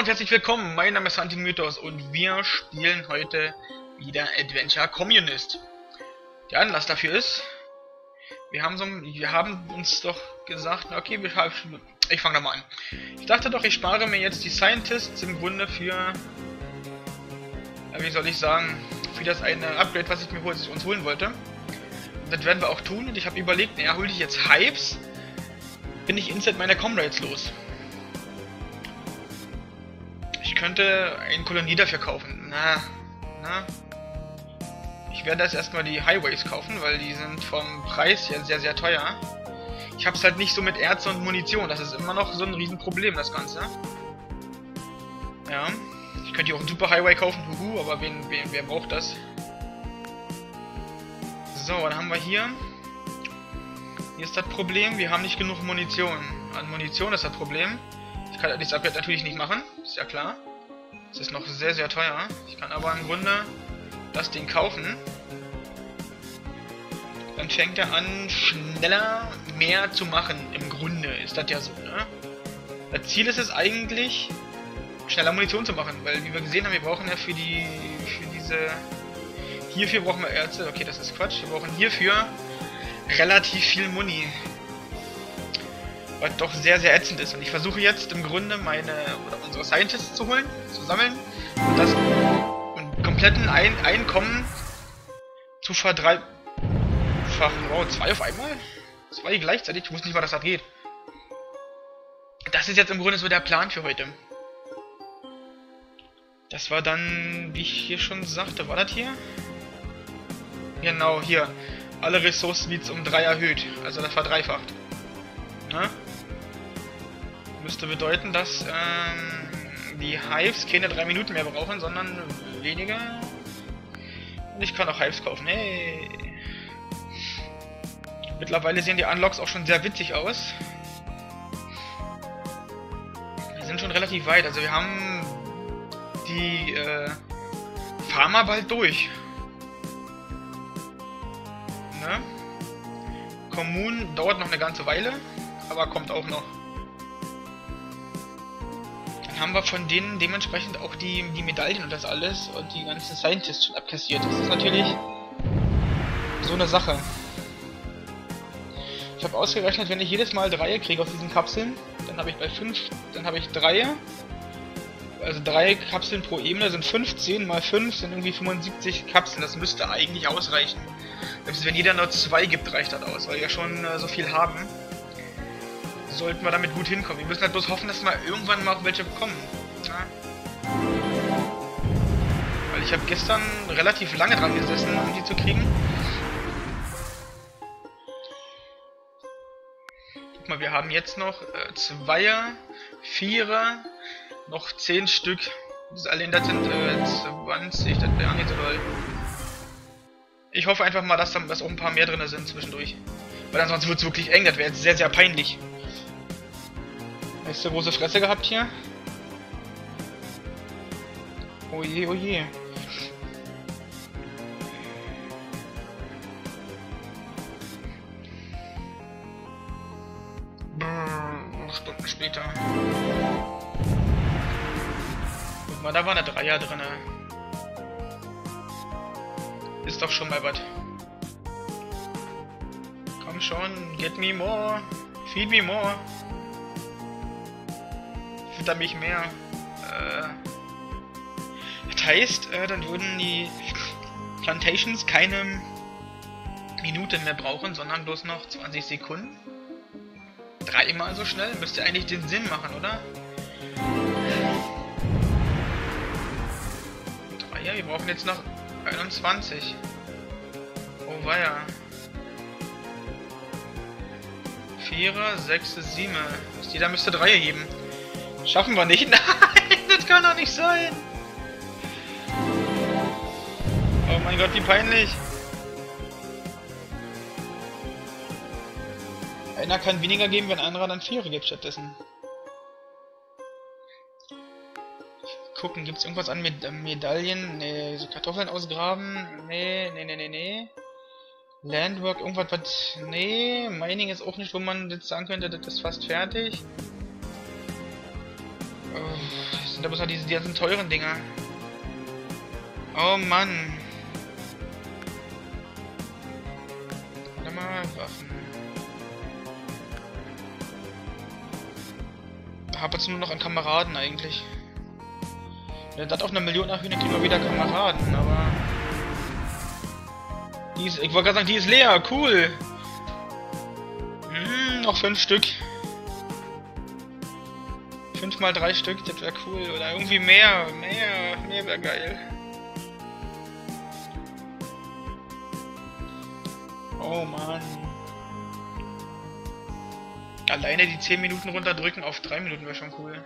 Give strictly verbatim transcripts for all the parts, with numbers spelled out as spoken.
und herzlich willkommen, mein Name ist Hunting Mythos und wir spielen heute wieder Adventure Communist. Der Anlass dafür ist, wir haben so, wir haben uns doch gesagt, okay, wir, ich fange da mal an. Ich dachte doch, ich spare mir jetzt die Scientists im Grunde für, wie soll ich sagen, für das eine Upgrade, was ich mir uns holen wollte. Und das werden wir auch tun und ich habe überlegt, naja, hol ich jetzt Hypes, bin ich instant meine Comrades los. Ich könnte eine Kolonie dafür kaufen. Na, na. Ich werde jetzt erstmal die Highways kaufen, weil die sind vom Preis her sehr, sehr teuer. Ich habe es halt nicht so mit Erz und Munition. Das ist immer noch so ein Riesenproblem, das Ganze. Ja. Ich könnte hier auch einen Super Highway kaufen, huhu, aber wen, wen, wer braucht das? So, dann haben wir hier. Hier ist das Problem, wir haben nicht genug Munition. An Munition ist das Problem. Ich kann das Upgrade natürlich nicht machen, ist ja klar. Es ist noch sehr, sehr teuer. Ich kann aber im Grunde das Ding kaufen. Dann fängt er an, schneller mehr zu machen. Im Grunde ist das ja so, ne? Das Ziel ist es eigentlich, schneller Munition zu machen, weil wie wir gesehen haben, wir brauchen ja für die, für diese, hierfür brauchen wir Erze. Okay, das ist Quatsch. Wir brauchen hierfür relativ viel Muni. Was doch sehr, sehr ätzend ist. Und ich versuche jetzt im Grunde meine, oder unsere Scientists zu holen, zu sammeln und das und kompletten Ein Einkommen zu verdreifachen. Wow, zwei auf einmal? Zwei gleichzeitig? Ich wusste nicht mal, dass das geht. Das ist jetzt im Grunde so der Plan für heute. Das war dann, wie ich hier schon sagte, war das hier? Genau, hier. Alle Ressourcen wird um drei erhöht. Also das verdreifacht. Ne? Müsste bedeuten, dass ähm, die Hives keine drei Minuten mehr brauchen, sondern weniger. Und ich kann auch Hives kaufen. Hey! Mittlerweile sehen die Unlocks auch schon sehr witzig aus. Wir sind schon relativ weit. Also wir haben die äh, Farmer bald durch. Ne? Kommunen dauert noch eine ganze Weile, aber kommt auch noch. Dann haben wir von denen dementsprechend auch die, die Medaillen und das alles und die ganzen Scientists schon abkassiert. Das ist natürlich so eine Sache. Ich habe ausgerechnet, wenn ich jedes Mal drei kriege aus diesen Kapseln, dann habe ich bei fünf, dann habe ich drei. Also drei Kapseln pro Ebene sind fünfzehn mal fünf sind irgendwie fünfundsiebzig Kapseln. Das müsste eigentlich ausreichen. Selbst wenn jeder nur zwei gibt, reicht das aus, weil wir ja schon äh, so viel haben. Sollten wir damit gut hinkommen. Wir müssen halt bloß hoffen, dass wir irgendwann mal auch welche bekommen. Ja. Weil ich habe gestern relativ lange dran gesessen, um die zu kriegen. Guck mal, wir haben jetzt noch äh, Zweier, Vierer, noch zehn Stück. Das allein das sind äh, zwanzig, das wäre nicht so doll. Ich hoffe einfach mal, dass da dass auch ein paar mehr drin sind zwischendurch. Weil ansonsten wird es wirklich eng, das wäre jetzt sehr, sehr peinlich. Hast du große Fresse gehabt hier? Oh je, oh je. Brrr, Stunden später. Guck mal, da war eine Dreier drin. Ist doch schon mal was. Komm schon, get me more. Feed me more. Fütter mich mehr. Äh, das heißt, äh, dann würden die Plantations keine Minute mehr brauchen, sondern bloß noch zwanzig Sekunden. Dreimal so schnell? Müsste eigentlich den Sinn machen, oder? Dreier, wir brauchen jetzt noch einundzwanzig. Oh weia. Vierer, Sechser, Siebener. Jeder müsste drei geben. Schaffen wir nicht? Nein, das kann doch nicht sein. Oh mein Gott, wie peinlich. Einer kann weniger geben, wenn ein anderer dann Vierer gibt stattdessen. Gucken, gibt es irgendwas an Med Medaillen? Ne, so Kartoffeln ausgraben? Ne, ne, ne, ne, ne. Landwork, irgendwas, was... Nee, Mining ist auch nicht, wo man jetzt sagen könnte, das ist fast fertig. Oh, das sind aber so diese, die ganzen teuren Dinger. Oh Mann. Warte mal, Waffen. Hab jetzt nur noch an Kameraden eigentlich. Wenn das auf eine Million erhöhen, dann kriegen wir wieder Kameraden, aber... Die ist, ich wollte gerade sagen, die ist leer, cool! Hm, noch fünf Stück. Fünf mal drei Stück, das wäre cool. Oder irgendwie mehr, mehr, mehr wäre geil. Oh Mann. Alleine die zehn Minuten runterdrücken auf drei Minuten wäre schon cool.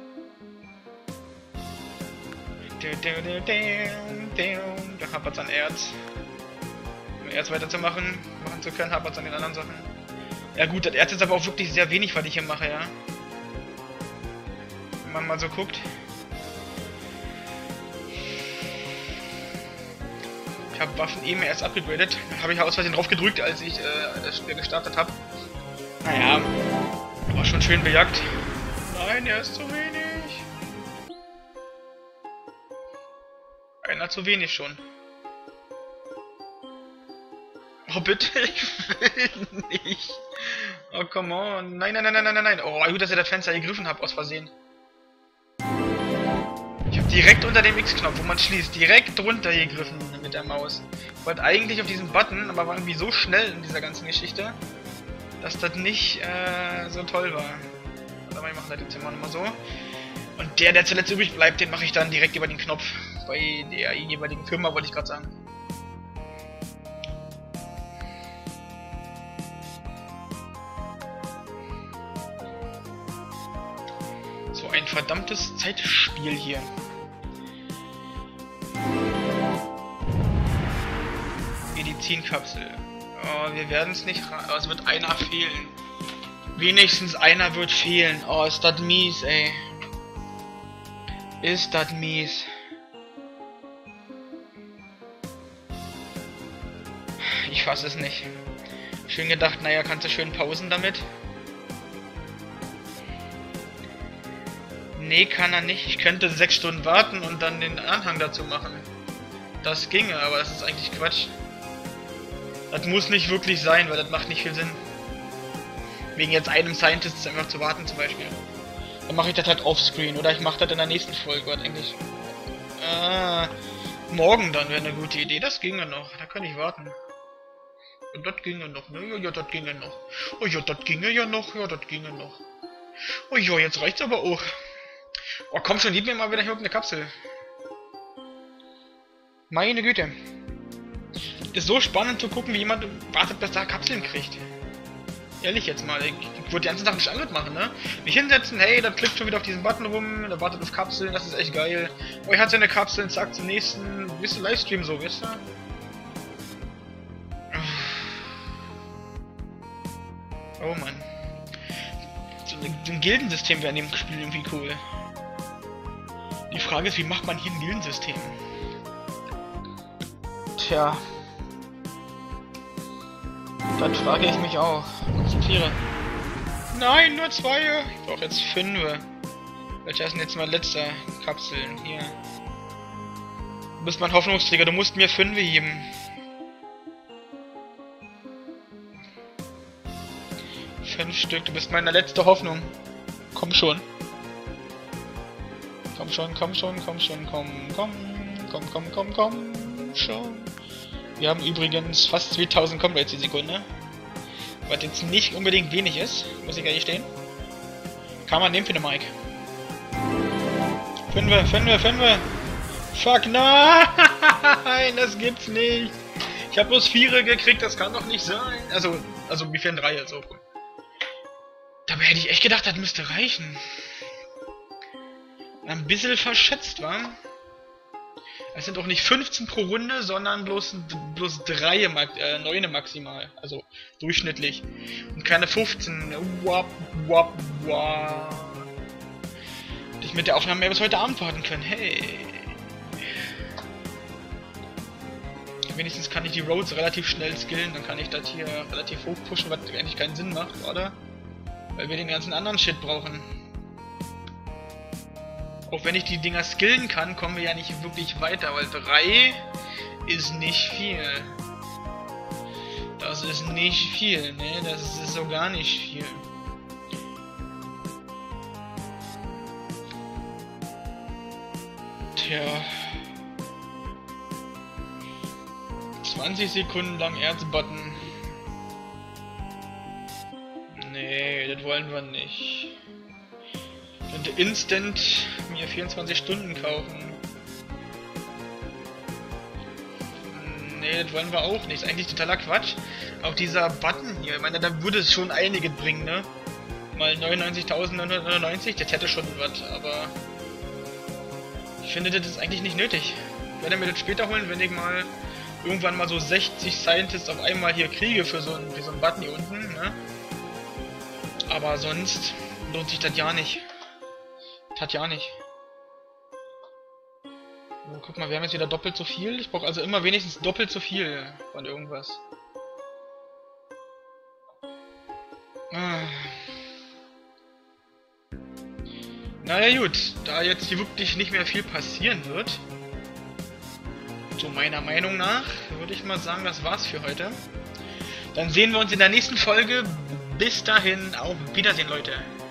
Da hapert's an Erz. Um Erz weiterzumachen, machen zu können, hapert's an den anderen Sachen. Ja gut, das Erz ist aber auch wirklich sehr wenig, was ich hier mache, ja. Wenn man mal so guckt. Ich habe Waffen eben erst abgegradet. Habe ich aus Versehen drauf gedrückt, als ich äh, das Spiel gestartet habe. Naja, war schon schön bejagt. Nein, er ist zu wenig. Einer zu wenig schon. Oh bitte, ich will nicht. Oh come on. Nein, nein, nein, nein, nein, nein. Oh, gut, dass ich das Fenster gegriffen habe, aus Versehen. Ich habe direkt unter dem X-Knopf, wo man schließt, direkt drunter gegriffen mit der Maus. Ich wollte eigentlich auf diesen Button, aber war irgendwie so schnell in dieser ganzen Geschichte, dass das nicht äh, so toll war. Warte mal, ich mache das jetzt immer nochmal so. Und der, der zuletzt übrig bleibt, den mache ich dann direkt über den Knopf. Bei der jeweiligen Firma, wollte ich gerade sagen. So ein verdammtes Zeitspiel hier. Medizinkapsel. Oh, wir werden es nicht... Oh, es wird einer fehlen. Wenigstens einer wird fehlen. Oh, ist das mies, ey. Ist das mies. Ich fasse es nicht. Schön gedacht, naja, kannst du schön pausen damit. Nee, kann er nicht. Ich könnte sechs Stunden warten und dann den Anhang dazu machen. Das ginge, aber das ist eigentlich Quatsch. Das muss nicht wirklich sein, weil das macht nicht viel Sinn. Wegen jetzt einem Scientist einfach zu warten zum Beispiel. Dann mache ich das halt offscreen oder ich mache das in der nächsten Folge, was eigentlich... Ah, morgen dann wäre eine gute Idee, das ginge noch, da kann ich warten. Und das ginge noch, ne? Ja, ja, das ginge noch. Oh ja, das ginge ja noch, ja, das ginge noch. Oh ja, jetzt reicht's aber auch. Oh komm schon, gib mir mal wieder hier irgendeine Kapsel. Meine Güte. Ist so spannend zu gucken, wie jemand wartet, bis er Kapseln kriegt. Ehrlich jetzt mal, ich, ich würde die ganze Sache nicht anders machen, ne? Nicht hinsetzen, hey, dann klickt schon wieder auf diesen Button rum, dann wartet auf Kapseln, das ist echt geil. Oh, ich hatte seine Kapseln, zack, zum nächsten, wisst ihr, Livestream so, wisst ihr? Oh Mann. So ein Gildensystem wäre in dem Spiel irgendwie cool. Die Frage ist, wie macht man hier ein Gildensystem? Tja. Dann frage ich mich auch. Konzentriere. Nein, nur zwei. Ich brauche jetzt fünf. Welcher ist denn jetzt mein letzter Kapseln? Hier. Du bist mein Hoffnungsträger, du musst mir fünf geben. Fünf Stück, du bist meine letzte Hoffnung. Komm schon. Komm schon, komm schon, komm schon, komm, komm, komm, komm, komm, komm, schon. Wir haben übrigens fast zweitausend Comrades die Sekunde. Was jetzt nicht unbedingt wenig ist, muss ich ehrlich stehen. Kann man nehmen für eine Mike. Fünfe, Fünfe, Fünfe. Fuck, nein, das gibt's nicht. Ich habe bloß Viere gekriegt, das kann doch nicht sein. Also, also wie viel drei so. Dabei hätte ich echt gedacht, das müsste reichen. Ein bisschen verschätzt, wa? Es sind auch nicht fünfzehn pro Runde, sondern bloß, bloß drei, äh, neun maximal. Also durchschnittlich. Und keine fünfzehn. Wap, wap, wap. Hätte ich mit der Aufnahme mehr bis heute Abend warten können. Hey. Wenigstens kann ich die Roads relativ schnell skillen. Dann kann ich das hier relativ hoch pushen, was eigentlich keinen Sinn macht, oder? Weil wir den ganzen anderen Shit brauchen. Auch wenn ich die Dinger skillen kann, kommen wir ja nicht wirklich weiter, weil drei ist nicht viel. Das ist nicht viel, ne? Das ist so gar nicht viel. Tja. zwanzig Sekunden lang Erzbutton. Nee, das wollen wir nicht. Ich könnte instant mir vierundzwanzig Stunden kaufen. Nee, das wollen wir auch nicht. Ist eigentlich totaler Quatsch. Auch dieser Button hier, ich meine, da würde es schon einige bringen, ne? Mal neunundneunzigtausendneunhundertneunundneunzig, das hätte schon was, aber ich finde, das ist eigentlich nicht nötig. Ich werde mir das später holen, wenn ich mal irgendwann mal so sechzig Scientists auf einmal hier kriege für so einen, für so einen Button hier unten, ne? Aber sonst lohnt sich das ja nicht. Das hat ja nicht. So, guck mal, wir haben jetzt wieder doppelt so viel. Ich brauche also immer wenigstens doppelt so viel von irgendwas. Ah. Naja gut, da jetzt hier wirklich nicht mehr viel passieren wird, so meiner Meinung nach, würde ich mal sagen, das war's für heute. Dann sehen wir uns in der nächsten Folge. Bis dahin, auf Wiedersehen, Leute.